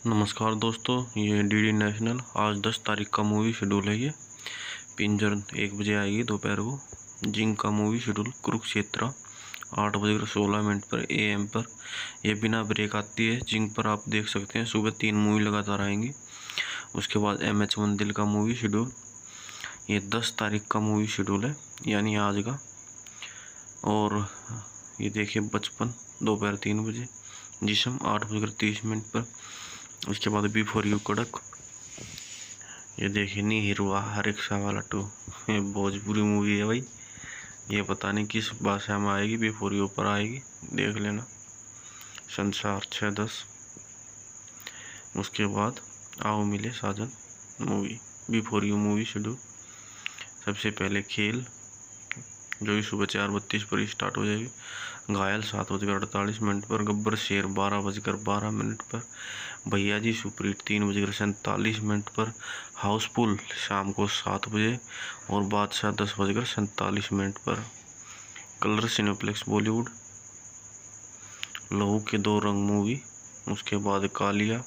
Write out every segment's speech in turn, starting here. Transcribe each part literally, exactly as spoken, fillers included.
नमस्कार दोस्तों, ये डीडी नेशनल आज दस तारीख का मूवी शेड्यूल है। ये पिंजर एक बजे आएगी दोपहर को। जिंक का मूवी शेड्यूल कुरुक्षेत्र आठ बजे सोलह मिनट पर ए एम पर। यह बिना ब्रेक आती है। जिंक पर आप देख सकते हैं सुबह तीन मूवी लगातार आएंगी। उसके बाद एम एच मंदिर का मूवी शेड्यूल ये दस तारीख का मूवी शेड्यूल है, यानी आज का। और ये देखिए बचपन दोपहर तीन बजे, जिसम आठ बजकर तीस मिनट पर। उसके बाद बिफोर यू कड़क, ये देखिए नी हिरुआ रिक्शा वाला टू, ये भोजपुरी मूवी है भाई। ये पता नहीं किस भाषा में आएगी, बिफोर यू पर आएगी, देख लेना। संसार छः दस। उसके बाद Aao Mile Sajan movie, before you movie schedule. सबसे पहले खेल, जो कि सुबह चार बत्तीस पर स्टार्ट हो जाएगी। घायल सात बजकर अड़तालीस मिनट पर। गब्बर शेर बारह बजकर बारह मिनट पर। भैया जी सुप्रीत तीन बजकर सैंतालीस मिनट पर। हाउसफुल शाम को सात बजे और बादशाह दस बजकर सैंतालीस मिनट पर। Colors Cineplex Bollywood. Lahu Ke दो रंग मूवी। उसके बाद कालिया।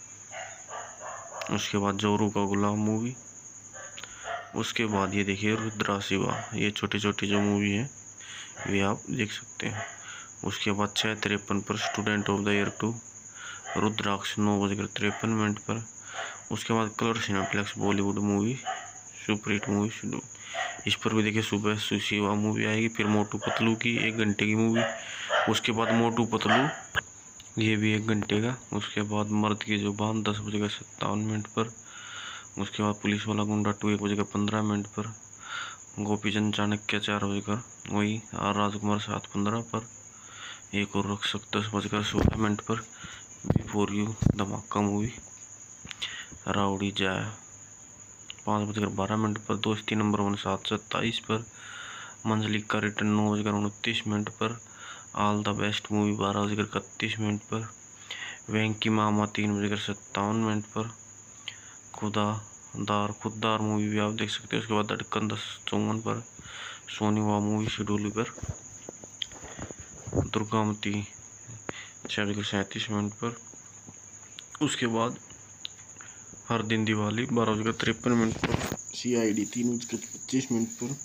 उसके बाद जोरू का गुलाम मूवी। उसके बाद ये देखिए रुद्रा शिवा। ये छोटी छोटी जो मूवी है वे आप देख सकते हैं। उसके बाद छः तिरपन पर student of the year two. Rudraksh नौ बजकर तिरपन मिनट पर। उसके बाद Colors Cineplex Bollywood movie superhit movie schedule. इस पर भी देखिए सुबह शिवा मूवी आएगी। फिर मोटू पतलू की एक घंटे की मूवी। उसके बाद मोटू पतलू ये भी एक घंटे का। उसके बाद मर्द की जुबान दस बजकर सत्तावन मिनट पर। उसके बाद पुलिस वाला गुंडा टू एक बजकर पंद्रह मिनट पर। गोपीचंद चाणक्य चार बजकर वही। आर राजकुमार सात पंद्रह पर। एक और रक्षक दस बजकर सोलह मिनट पर। Before you Dhamaka movie. Rowdy Jai पाँच बजकर बारह मिनट पर। दोस्ती नंबर वन सात सत्ताईस पर। मंजलिक का रिटर्न नौ बजकर उनतीस मिनट पर। ऑल द बेस्ट मूवी बारह बजकर इकतीस मिनट पर। वेंकी मामा तीन बजकर सत्तावन मिनट पर। खुदादार खुददार मूवी भी आप देख सकते हैं। उसके बाद धड़कन दस चौवन पर। सोनीवा मूवी शेड्यूल पर। दुर्गामती छः बजकर सैंतीस मिनट पर। उसके बाद हर दिन दिवाली बारह बजकर तिरपन मिनट पर। सी आई डी तीन बजकर पच्चीस मिनट पर।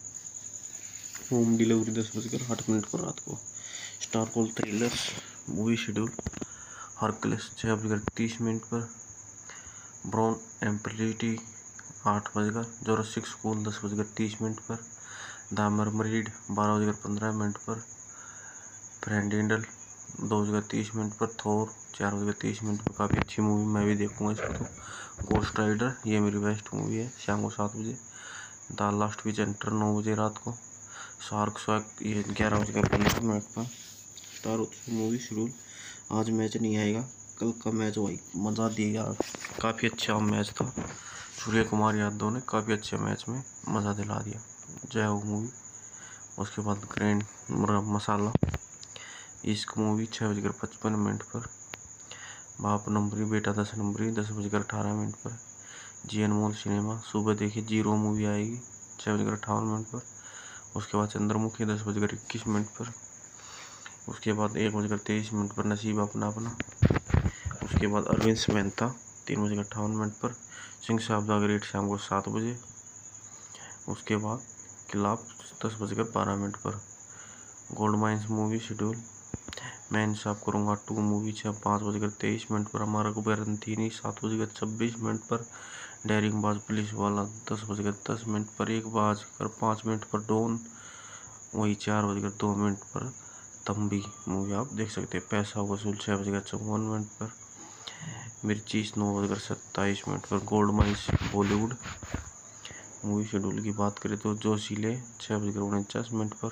होम डिलीवरी दस बजकर आठ मिनट पर रात को। Star call thrillers movie schedule. Hercules छः बजकर तीस मिनट पर। ब्राउन एम्पलिटी आठ बजकर। जोरासिक स्कूल दस बजकर तीस मिनट पर। द मरमरीड बारह बजकर पंद्रह मिनट पर। फ्रेंडेंडल दो बजकर तीस मिनट पर। थोर चार बजकर तीस मिनट पर। काफ़ी अच्छी मूवी, मैं भी देखूंगा इसको तो। गोस्ट राइडर ये मेरी बेस्ट मूवी है, शाम को सात बजे। द लास्ट विच एंटर नौ बजे रात को। शार्क स्वैक ये ग्यारह बजकर पंद्रह मिनट पर। स्टार उत्सव मूवी शेड्यूल। आज मैच नहीं आएगा, कल का मैच भाई मज़ा दिया, काफ़ी अच्छा मैच था। सूर्य कुमार यादव ने काफ़ी अच्छे मैच में मज़ा दिला दिया। जय हो मूवी। उसके बाद ग्रैंड मसाला इश्क मूवी छः बजकर पचपन मिनट पर। बाप नंबरी बेटा दस नंबरी दस बजकर अठारह मिनट पर। जी अनमोल सिनेमा सुबह देखिए जीरो मूवी आएगी छः बजकर अट्ठावन मिनट पर। उसके बाद चंद्रमुखी दस बजकर इक्कीस मिनट पर। उसके बाद एक बजकर तेईस मिनट पर नसीब अपना अपना। उसके बाद अरविंद मेहता तीन बजकर अट्ठावन मिनट पर। सिंह साहब द ग्रेट शाम को सात बजे। उसके बाद खिलाफ दस बजकर बारह मिनट पर। Gold mines movie schedule. Main Insaaf करूँगा टू मूवी छः पाँच बजकर तेईस मिनट पर। हमारा कुबेरंतीनी सात बजकर छब्बीस मिनट पर। डेयरिंग बाज पुलिस वाला दस बजकर दस मिनट पर। एक बजकर पाँच मिनट पर डॉन वही चार बजकर दो मिनट पर। तंबी मूवी आप देख सकते हैं। पैसा वसूल छः बजकर चौवन मिनट पर। मिर्ची नौ बजकर सत्ताईस मिनट पर। Gold mines Bollywood movie schedule की बात करें तो जोशीले छः बजकर उनचास मिनट पर।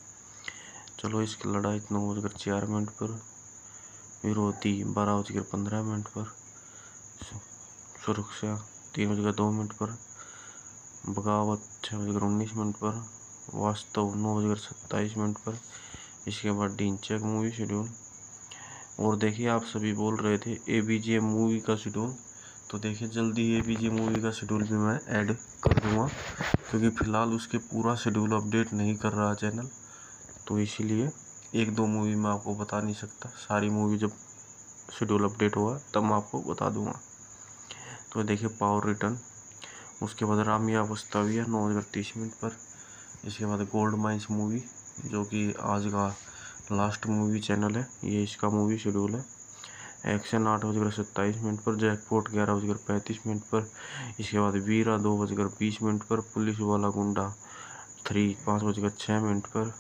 चलो इसकी लड़ाई नौ बजकर चार मिनट पर। विरोधी बारह बजकर पंद्रह मिनट पर। सुरक्षा तीन बजकर दो मिनट पर। बगावत छः बजकर उन्नीस मिनट पर। वास्तव नौ बजकर सत्ताईस मिनट पर। इसके बाद ढिंचैक मूवी शेड्यूल। और देखिए आप सभी बोल रहे थे ए बी जे मूवी का शेड्यूल, तो देखिए जल्दी ए बी जे मूवी का शेड्यूल भी मैं ऐड कर दूंगा, क्योंकि फ़िलहाल उसके पूरा शेड्यूल अपडेट नहीं कर रहा चैनल, तो इसीलिए एक दो मूवी मैं आपको बता नहीं सकता। सारी मूवी जब शेड्यूल अपडेट होगा तब मैं आपको बता दूंगा। तो देखिए पावर रिटर्न, उसके बाद रामिया वस्ताविया नौ बजकर तीस मिनट पर। इसके बाद गोल्ड माइंस मूवी जो कि आज का लास्ट मूवी चैनल है, ये इसका मूवी शेड्यूल है। एक्शन आठ बजकर सत्ताईस मिनट पर। जैकपॉट ग्यारह बजकर पैंतीस मिनट पर। इसके बाद वीरा दो बजकर बीस मिनट पर। पुलिस वाला गुंडा थ्री पाँच बजकर छः मिनट पर।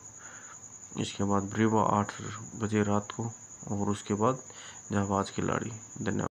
इसके बाद ब्रेवा आठ बजे रात को। और उसके बाद जाबाज खिलाड़ी। धन्यवाद।